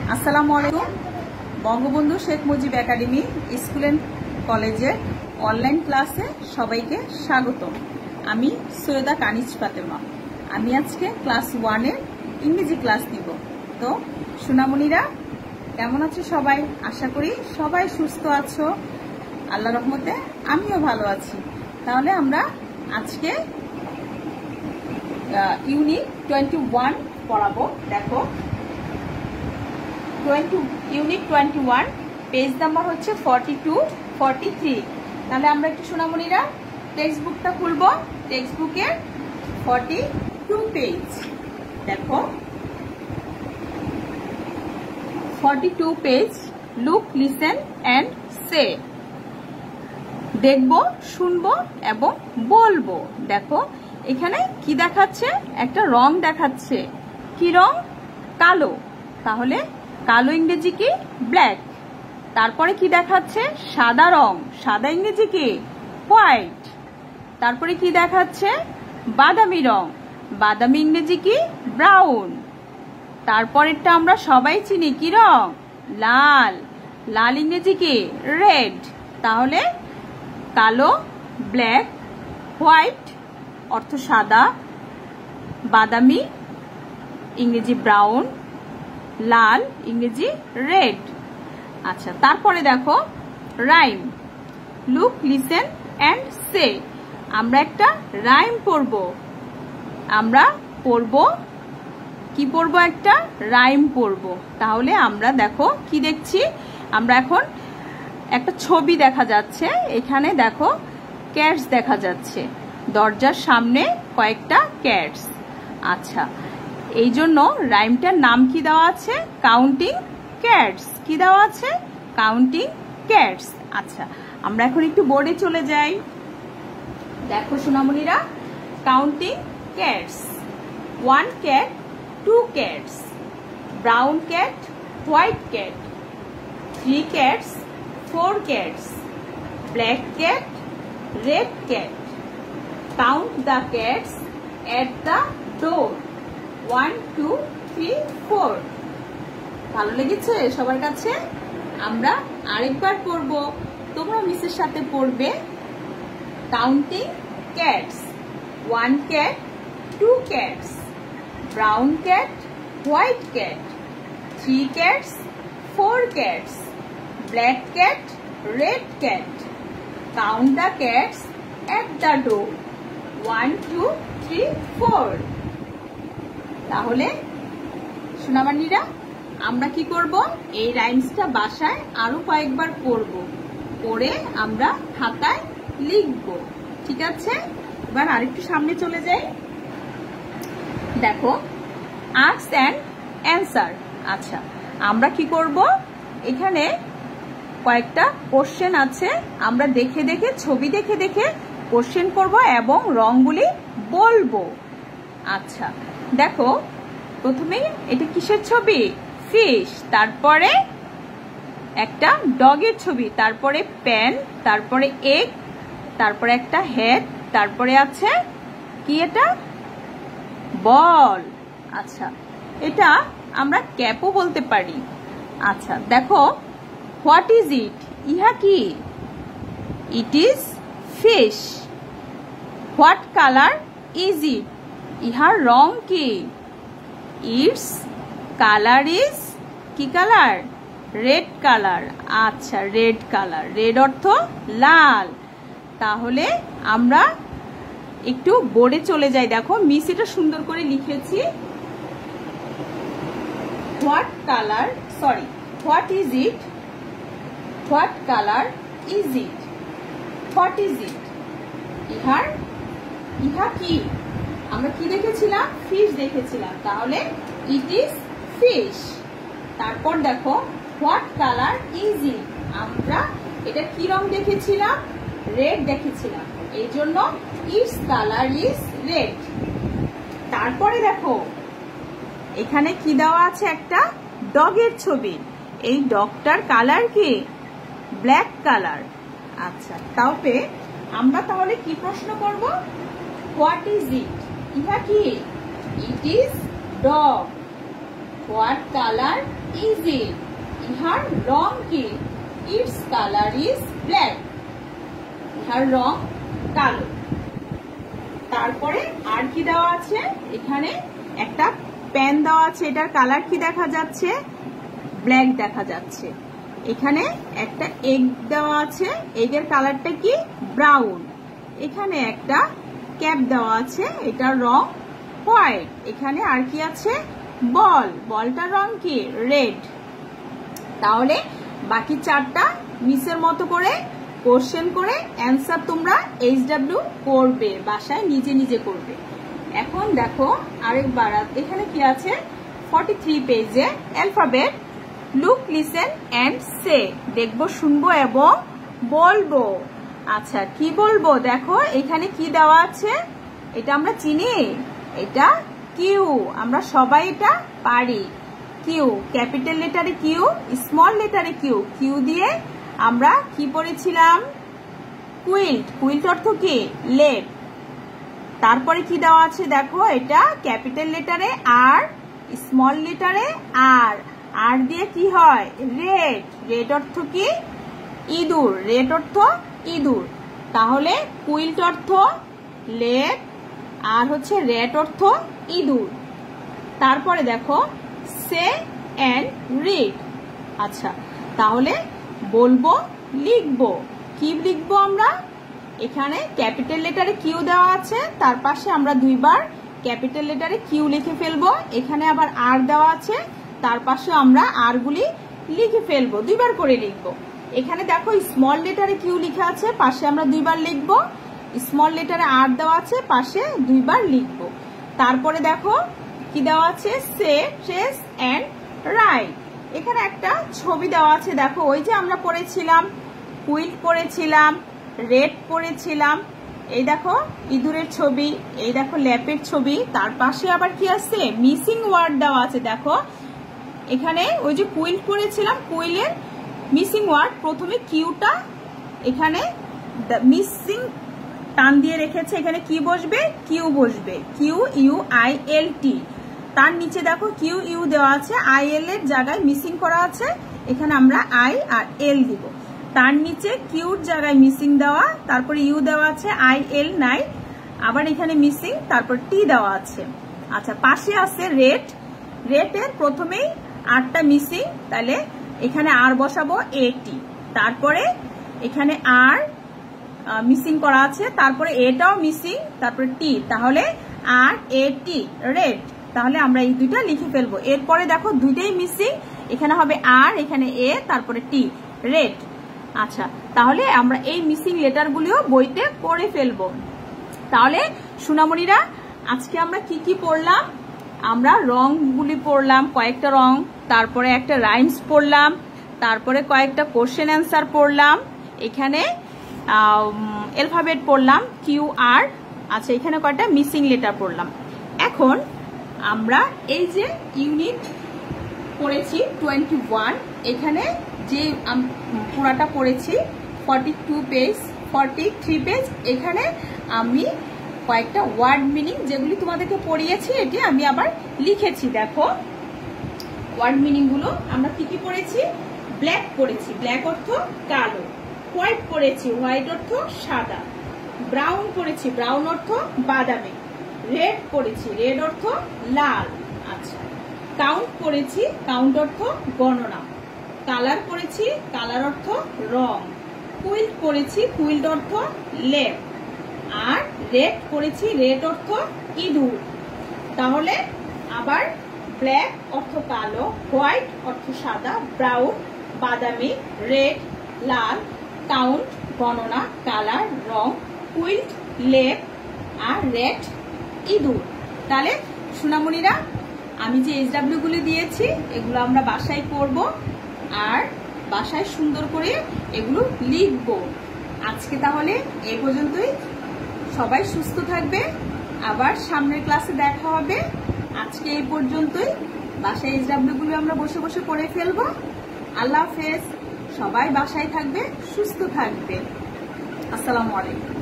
আসসালামু আলাইকুম। Bangabandhu Sheikh Mujib academy school and কলেজের অনলাইন ক্লাসে সবাইকে স্বাগতম। আমি সৈয়দা কানিজ ফাতেমা। আমি আজকে ক্লাস 1 এর ইংরেজি ক্লাস দিব। তো সোনামণিরা কেমন আছো সবাই? আশা করি সবাই সুস্থ আছো, আল্লাহর রহমতে আমিও ভালো আছি। তাহলে আমরা আজকে ইউনিট 21 পড়াবো। দেখো ইউনিট 21 পেজ নাম্বার হচ্ছে 42, 43। তাহলে আমরা একটু সোনামণিরা টেক্সট বুকটা খুলবো। টেক্সট বুকের 42 পেজ। দেখো 42 page. Look, listen and say. দেখবো, শুনবো এবং বলবো। দেখো এখানে কি দেখাচ্ছে? একটা রং দেখাচ্ছে। কি রং? কালো। তাহলে কালো ইংরেজি কি? ব্ল্যাক। তারপরে কি দেখাচ্ছে? সাদা রং। সাদা ইংরেজি কি? হোয়াইট। তারপরে কি দেখাচ্ছে? বাদামি রং। বাদামি ইংরেজি কি? ব্রাউন। তারপরেরটা আমরা সবাই চিনি, কি রং? লাল। লাল ইংরেজি কি? রেড। তাহলে কালো, ব্ল্যাক, হোয়াইট অর্থ সাদা, বাদামি ইংরেজি ব্রাউন, লাল ইংরেজি রেড। আচ্ছা, তারপরে দেখো rhyme. Look, listen and say. আমরা একটা রাইম পড়ব। আমরা পড়ব কি? পড়ব একটা রাইম পড়ব। তাহলে আমরা দেখো কি দেখছি? আমরা এখন একটা ছবি দেখা যাচ্ছে। এখানে দেখো ক্যাটস দেখা যাচ্ছে। দরজার সামনে কয়েকটা ক্যাটস। আচ্ছা, এই জন্য রাইমটার নাম কি দেওয়া আছে? Counting cats. কি দেওয়া আছে? Counting cats. আচ্ছা, আমরা এখন একটু বোর্ডে চলে যাই। দেখো সোনামণিরা, counting cats. 1 cat, 2 cats, brown cat, white cat, 3 cats, 4 cats, black cat, red cat. Count the cats at the door. 1, 2, 3, 4. ভালো লেগেছে সবার কাছে? আমরা আরেকবার পড়ব, তোমরা মিসের সাথে পড়বে। Counting cats. 1 cat, 2 cats, brown cat, white cat, 3 cats, 4 cats, black cat, red cat. Count the cats at the door. 1, 2, 3, 4. তাহলে সোনামণিরা আমরা কি করব? এই রাইমসটা বাসায় আরো কয়েকবার পড়ব। পড়ে আমরা খাতায় লিখব। ঠিক আছে? এবার আরেকটু সামনে চলে যাই। দেখো আস্ক এন্ড অ্যান্সার। আচ্ছা, আমরা কি করব? এখানে কয়েকটা কোশ্চেন আছে। আমরা দেখে দেখে, ছবি দেখে দেখে কোশ্চেন করব এবং রংগুলি বলবো। আচ্ছা, দেখো প্রথমেই এটা কিসের ছবি? ফিশ। তারপরে একটা ডগের ছবি, তারপরে পেন, তারপরে এগ, তারপরে একটা হেড, তারপরে আছে কি? এটা বল। আচ্ছা, এটা আমরা ক্যাপও বলতে পারি। আচ্ছা, দেখো হোয়াট ইজ ইট? ইহা কি? It is fish. What colour is it? ইহার রং কি? ইটস কালার ইজ কি কালার? Red colour. আচ্ছা, রেড কালার। রেড অর্থ লাল। তাহলে আমরা একটু বোর্ডে চলে যাই। দেখো মিস এটা সুন্দর করে লিখেছি। What colour, sorry, what is it? What colour is it? What is it? ইহা কি? আমরা কি দেখেছিলাম? ফিশ দেখেছিলাম। তাহলে ইট ইজ ফিশ। তারপর দেখো হোয়াট কালার ইজ ইট? আমরা এটা কি রং দেখেছিলাম? রেড দেখেছিলাম। এই জন্য ইটস কালার ইজ রেড। তারপরে দেখো এখানে কি দেওয়া আছে? একটা ডগের ছবি। এই ডগটার কালার কি? Black colour. আচ্ছা, তাহলে আমরা তাহলে কি প্রশ্ন করব? What is it? ইহা কি? It is dog. What colour is it? ইহার রং কি? It's colour is black. ইহার রং কালো। তারপরে আর কি দেওয়া আছে? এখানে একটা পেন দেওয়া আছে, এটার কালার কি দেখা যাচ্ছে? ব্ল্যাক দেখা যাচ্ছে। এখানে একটা এগ দেওয়া আছে, এগের কালারটা কি? ব্রাউন। এখানে একটা ক্যাপ দেওয়া আছে, এটার রং হোয়াইট। এখানে আর কি আছে? বল। বলটার রং কি? রেড। তাহলে বাকি চারটা মিসের মতো করে কোশ্চেন করে অ্যান্সার তোমরা HW করবে, বাসায় নিজে নিজে করবে। এখন দেখো আরেকবার, এখানে কি আছে? 43 পেজে alphabet look, listen and say. দেখবো, শুনবো এবং বলবো। আচ্ছা, কি বলবো? দেখো এখানে কি দেওয়া আছে? এটা আমরা চিনি, এটা কিউ। আমরা সবাই এটা পারি। কিউ, ক্যাপিটাল লেটারে কিউ, স্মল লেটারে কিউ। কিউ দিয়ে আমরা কি পড়েছিলাম? কুইল্ট। কুইল্ট অর্থ কি? লেপ। তারপরে কি দেওয়া আছে? দেখো, এটা ক্যাপিটাল লেটারে আর, স্মল লেটারে আর। আর দিয়ে কি হয়? রেড। রেড অর্থ কি? ইঁদুর। রেড অর্থ ইঁদুর। তাহলে কুইল্ট অর্থ লেপ, আর হচ্ছে রেড অর্থ ইঁদুর। তারপরে দেখো সে এন্ড রিড। আচ্ছা, তাহলে বলবো, লিখবো। কি লিখবো আমরা? এখানে ক্যাপিটাল লেটারে কিউ দেওয়া আছে, তার পাশে আমরা দুইবার ক্যাপিটাল লেটারে কিউ লিখে ফেলবো। এখানে আবার আর দেওয়া আছে, তার পাশে আমরা আর গুলি লিখে ফেলবো, দুইবার করে লিখবো। এখানে দেখো স্মল লেটারে কিউ লিখা আছে, পাশে আমরা দুইবার লিখবো। স্মল লেটারে আর দেওয়া আছে, পাশে দুইবার লিখবো। তারপরে দেখো কি দেওয়া আছে? Say, trace and write. এখানে একটা ছবি দেওয়া আছে। দেখো, ওই যে আমরা পড়েছিলাম কুইল্ট পড়েছিলাম, রেড পড়েছিলাম, এই দেখো ইঁদুরের ছবি, এই দেখো ল্যাপের ছবি। তার পাশে আবার কি আছে? মিসিং ওয়ার্ড দেওয়া আছে। দেখো এখানে ওই যে কুইল্ট পড়েছিলাম, কুইলের মিসিং ওয়ার্ড, প্রথমে কিউটা এখানে মিসিং টান দিয়ে রেখেছে, এখানে কি বসবে? কিউ বসবে। Q U I L T. তার নিচে দেখো কিউ ইউ দেওয়া আছে, আই এল এর জায়গায় মিসিং করা আছে, এখানে আমরা আই আর এল দিব। তার নিচে কিউর জায়গায় মিসিং দেওয়া, তারপরে ইউ দেওয়া আছে, আই এল নাই, আবার এখানে মিসিং, তারপর টি দেওয়া আছে। আচ্ছা, পাশে আছে রেড। রেড এর প্রথমেই আরটা মিসিং, তাহলে এখানে আর বসাবো এটি। তারপরে এখানে আর মিসিং করা আছে, তারপরে এটাও মিসিং, তারপরে টি, তাহলে আর এ টি, রেড। তাহলে আমরা এই দুইটা লিখে ফেলবো। এরপরে দেখো দুইটাই মিসিং, এখানে হবে আর, এখানে এ, তারপরে টি, রেড। আচ্ছা, তাহলে আমরা এই মিসিং লেটারগুলিও বইতে পড়ে ফেলবো। তাহলে সোনামণিরা, আজকে আমরা কি কি পড়লাম? আমরা রংগুলি পড়লাম, কয়েকটা রং, তারপরে একটা রাইমস পড়লাম, তারপরে কয়েকটা কোশ্চেন অ্যান্সার পড়লাম, এখানে অ্যালফাবেট পড়লাম কিউ আর। আচ্ছা, এখানে কয়েকটা মিসিং লেটার পড়লাম। এখন আমরা এই যে ইউনিট পড়েছি 21, এখানে যে পুরাটা পড়েছি 42 পেজ, 43 পেজ, এখানে আমি কয়েকটা ওয়ার্ড মিনিং যেগুলি তোমাদেরকে পড়িয়েছি এটি আমি আবার লিখেছি। দেখো ওয়ার্ড মিনিং গুলো আমরা কি কি পড়েছি? ব্ল্যাক পড়েছি, ব্ল্যাক অর্থ কালো। হোয়াইট পড়েছি, হোয়াইট অর্থ সাদা। ব্রাউন পড়েছি, ব্রাউন অর্থ বাদামি। রেড পড়েছি, রেড অর্থ লাল। আচ্ছা, কাউন্ট পড়েছি, কাউন্ট অর্থ গণনা। কালার পড়েছি, কালার অর্থ রং। কুইল্ট পড়েছি, কুইল্ট অর্থ লেপ। আর রেড পড়েছি, রেড অর্থ ইঁদুর। তাহলে আবার ব্ল্যাক অর্থ কালো, হোয়াইট অর্থ সাদা, ব্রাউন বাদামি, রেড লাল, কাউন্ট গণনা, কালার রং, কুইল্ট লেপ, আর রেড ইঁদুর। তাহলে সোনামণিরা, আমি যে HW গুলি দিয়েছি এগুলো আমরা বাসায় পড়ব আর বাসায় সুন্দর করে এগুলো লিখবো। আজকে তাহলে এই পর্যন্তই। সবাই সুস্থ থাকবে, আবার সামনের ক্লাসে দেখা হবে। আজকে এই পর্যন্তই। বাসায় HW গুলো আমরা বসে বসে পড়ে ফেলবো। আল্লাহ হাফেজ। সবাই বাসায় থাকবে, সুস্থ থাকবে। আসসালামু আলাইকুম।